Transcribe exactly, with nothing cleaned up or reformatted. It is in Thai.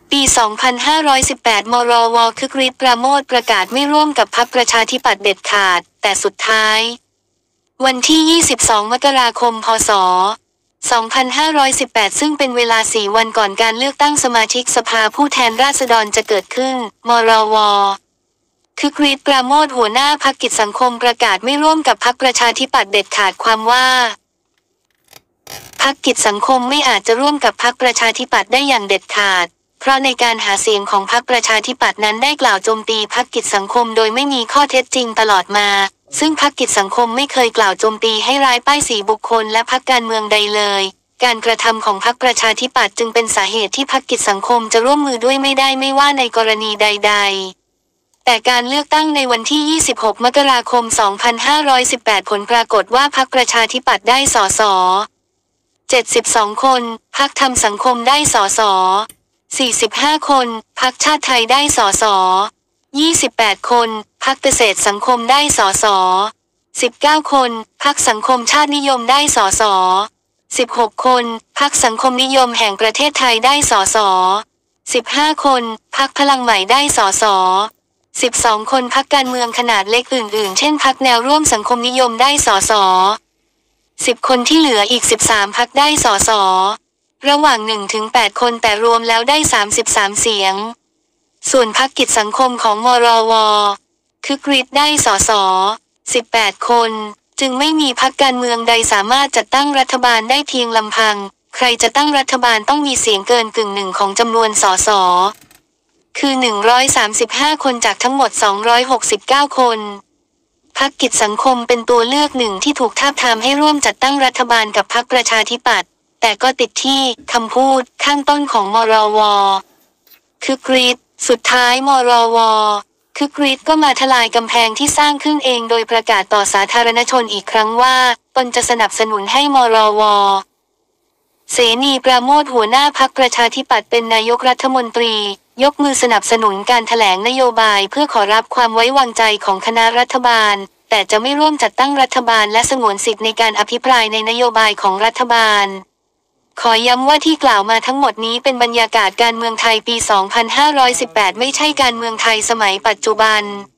ปี สองพันห้าร้อยสิบแปด มรว คึกฤทธิ์ ปราโมชประกาศไม่ร่วมกับพรรคประชาธิปัตย์เด็ดขาด แต่สุดท้ายวันที่ ยี่สิบสอง มกราคม พ.ศ. สองพันห้าร้อยสิบแปด ซึ่งเป็นเวลา สี่ วันก่อนการเลือกตั้งสมาชิกสภาผู้แทนราษฎรจะเกิดขึ้น มรว คึกฤทธิ์ ปราโมชหัวหน้าพรรคกิจสังคมประกาศไม่ร่วมกับพรรคประชาธิปัตย์เด็ดขาดความว่าพรรคกิจสังคมไม่อาจจะร่วมกับพรรคประชาธิปัตย์ได้อย่างเด็ดขาดเพราะในการหาเสียงของพรรคประชาธิปัตย์นั้นได้กล่าวโจมตีพรรคกิจสังคมโดยไม่มีข้อเท็จจริงตลอดมาซึ่งพรรคกิจสังคมไม่เคยกล่าวโจมตีให้ร้ายป้ายสีบุคคลและพรรคการเมืองใดเลยการกระทำของพรรคประชาธิปัตย์จึงเป็นสาเหตุที่พรรคกิจสังคมจะร่วมมือด้วยไม่ได้ไม่ว่าในกรณีใดๆแต่การเลือกตั้งในวันที่ ยี่สิบหก มกราคม สองพันห้าร้อยสิบแปด ผลปรากฏว่าพรรคประชาธิปัตย์ได้สสเจ็ดสิบสองคนพรรคธรรมสังคมได้สสสี่สิบห้าคนพรรคชาติไทยได้สสยี่สิบแปดคนพรรคเกษตรสังคมได้สสสิบเก้าคนพรรคสังคมชาตินิยมได้สสสิบหกคนพรรคสังคมนิยมแห่งประเทศไทยได้สสสิบห้าคนพรรคพลังใหม่ได้สสสิบสองคนพรรคการเมืองขนาดเล็กอื่นๆเช่นพรรคแนวร่วมสังคมนิยมได้สสสิบคนที่เหลืออีกสิบสามพรรคได้สสระหว่าง หนึ่งถึงแปด คนแต่รวมแล้วได้สามสิบสามเสียงส่วนพรรคกิจสังคมของมรวคึกฤทธิ์ได้สสสิบแปดคนจึงไม่มีพรรคการเมืองใดสามารถจัดตั้งรัฐบาลได้เพียงลำพังใครจะตั้งรัฐบาลต้องมีเสียงเกินกึ่งหนึ่งของจำนวนสสคือหนึ่งร้อยสามสิบห้าคนจากทั้งหมดสองร้อยหกสิบเก้าคนพรรคกิจสังคมเป็นตัวเลือกหนึ่งที่ถูกทาบทามให้ร่วมจัดตั้งรัฐบาลกับพรรคประชาธิปัตย์แต่ก็ติดที่คำพูดข้างต้นของมรวคึกฤทธิ์สุดท้ายมรวคึกฤทธิ์ก็มาทลายกำแพงที่สร้างขึ้นเองโดยประกาศต่อสาธารณชนอีกครั้งว่าตนจะสนับสนุนให้มรวเสนีปราโมชหัวหน้าพรรคประชาธิปัตย์เป็นนายกรัฐมนตรียกมือสนับสนุนการแถลงนโยบายเพื่อขอรับความไว้วางใจของคณะรัฐบาลแต่จะไม่ร่วมจัดตั้งรัฐบาลและสงวนสิทธิในการอภิปรายในนโยบายของรัฐบาลขอย้ำว่าที่กล่าวมาทั้งหมดนี้เป็นบรรยากาศการเมืองไทยปี สองพันห้าร้อยสิบแปด ไม่ใช่การเมืองไทยสมัยปัจจุบัน